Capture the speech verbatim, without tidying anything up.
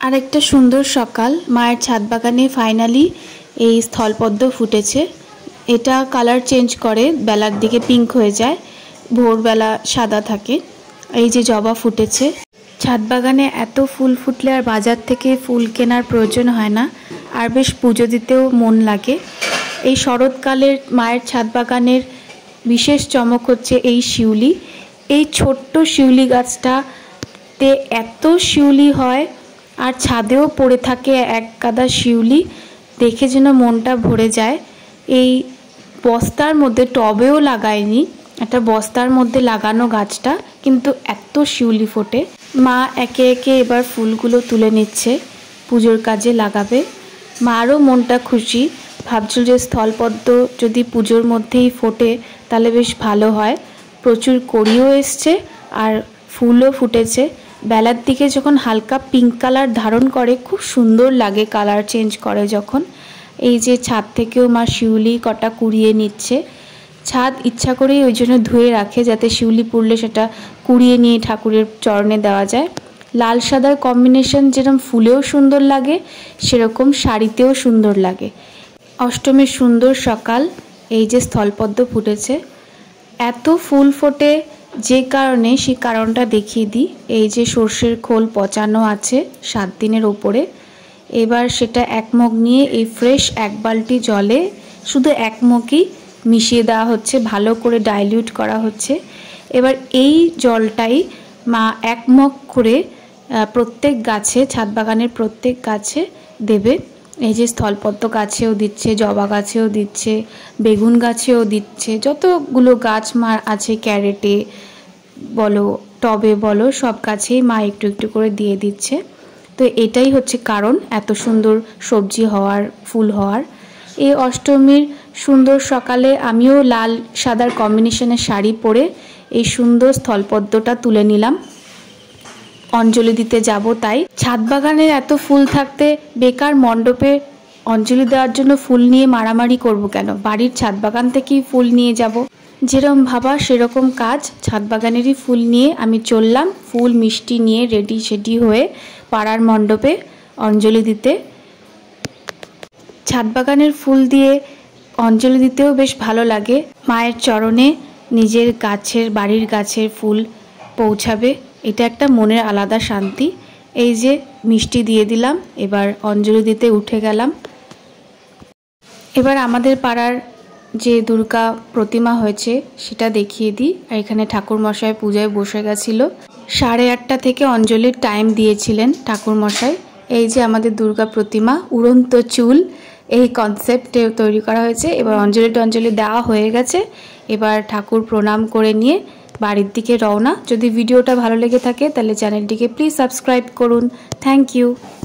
আরেকটা সুন্দর সকাল মায়ের ছাদ বাগানে ফাইনালি এই স্থলপদ্ম ফুটেছে। এটা কালার চেঞ্জ করে, বেলার দিকে পিঙ্ক হয়ে যায়, ভোরবেলা সাদা থাকে। এই যে জবা ফুটেছে। ছাদ বাগানে এত ফুল ফুটলে আর বাজার থেকে ফুল কেনার প্রয়োজন হয় না, আর বেশ পুজো দিতেও মন লাগে। এই শরৎকালের মায়ের ছাদ বাগানের বিশেষ চমক হচ্ছে এই শিউলি। এই ছোট্ট শিউলি গাছটাতে এত শিউলি হয়, আর ছাদেও পড়ে থাকে এক গাদা শিউলি, দেখে যেন মনটা ভরে যায়। এই বস্তার মধ্যে, টবেও লাগায়নি, একটা বস্তার মধ্যে লাগানো গাছটা, কিন্তু এত শিউলি ফোটে। মা একে একে এবার ফুলগুলো তুলে নিচ্ছে, পুজোর কাজে লাগাবে। মারও মনটা খুশি, ভাবছিল যে স্থলপদ্ম যদি পুজোর মধ্যেই ফোটে তাহলে বেশ ভালো হয়। প্রচুর কড়িও এসছে আর ফুলও ফুটেছে। বেলার দিকে যখন হালকা পিঙ্ক কালার ধারণ করে খুব সুন্দর লাগে, কালার চেঞ্জ করে যখন। এই যে ছাদ থেকেও মা শিউলি কটা কুড়িয়ে নিচ্ছে। ছাদ ইচ্ছা করেই ওই জন্য ধুয়ে রাখে, যাতে শিউলি পুড়লে সেটা কুড়িয়ে নিয়ে ঠাকুরের চরণে দেওয়া যায়। লাল সাদার কম্বিনেশন যেরকম ফুলেও সুন্দর লাগে, সেরকম শাড়িতেও সুন্দর লাগে। অষ্টমীর সুন্দর সকাল, এই যে স্থলপদ্ম ফুটেছে। এত ফুল ফোটে যে কারণে, সেই কারণটা দেখিয়ে দিই। এই যে সর্ষের খোল পচানো আছে সাত দিনের ওপরে, এবার সেটা এক মগ নিয়ে এই ফ্রেশ এক বালতি জলে শুধু এক মগই মিশিয়ে দেওয়া হচ্ছে, ভালো করে ডাইলিউট করা হচ্ছে। এবার এই জলটাই মা এক মগ করে প্রত্যেক গাছে, ছাদ বাগানের প্রত্যেক গাছে দেবে। এই যে স্থলপদ্ম গাছেও দিচ্ছে, জবা গাছেও দিচ্ছে, বেগুন গাছেও দিচ্ছে, যতগুলো গাছ মা আছে, ক্যারেটে বলো টবে বলো, সব গাছেই মা একটু একটু করে দিয়ে দিচ্ছে। তো এটাই হচ্ছে কারণ এত সুন্দর সবজি হওয়ার, ফুল হওয়ার। এই অষ্টমীর সুন্দর সকালে আমিও লাল সাদার কম্বিনেশনের শাড়ি পরে এই সুন্দর স্থলপদ্মটা তুলে নিলাম, অঞ্জলি দিতে যাব। তাই ছাদ বাগানের এত ফুল থাকতে বেকার মণ্ডপে অঞ্জলি দেওয়ার জন্য ফুল নিয়ে মারামারি করব কেন? বাড়ির ছাদ বাগান থেকেই ফুল নিয়ে যাব। যেরকম ভাবা সেরকম কাজ, ছাদ বাগানেরই ফুল নিয়ে আমি চললাম, ফুল মিষ্টি নিয়ে রেডি সেডি হয়ে পাড়ার মণ্ডপে অঞ্জলি দিতে। ছাদ বাগানের ফুল দিয়ে অঞ্জলি দিতেও বেশ ভালো লাগে। মায়ের চরণে নিজের গাছের, বাড়ির গাছের ফুল পৌঁছাবে, এটা একটা মনের আলাদা শান্তি। এই যে মিষ্টি দিয়ে দিলাম, এবার অঞ্জলি দিতে উঠে গেলাম। এবার আমাদের পাড়ার যে দুর্গা প্রতিমা হয়েছে সেটা দেখিয়ে দিই। আর এখানে ঠাকুরমশাই পূজায় বসে গেছিল, সাড়ে আটটা থেকে অঞ্জলির টাইম দিয়েছিলেন ঠাকুরমশাই। এই যে আমাদের দুর্গা প্রতিমা, উড়ন্ত চুল, এই কনসেপ্টে তৈরি করা হয়েছে। এবার অঞ্জলি টঞ্জলি দেওয়া হয়ে গেছে, এবার ঠাকুর প্রণাম করে নিয়ে বাড়ির দিকে রওনা। যদি ভিডিওটা ভালো লেগে থাকে তাহলে চ্যানেলটিকে প্লিজ সাবস্ক্রাইব করুন। Thank you.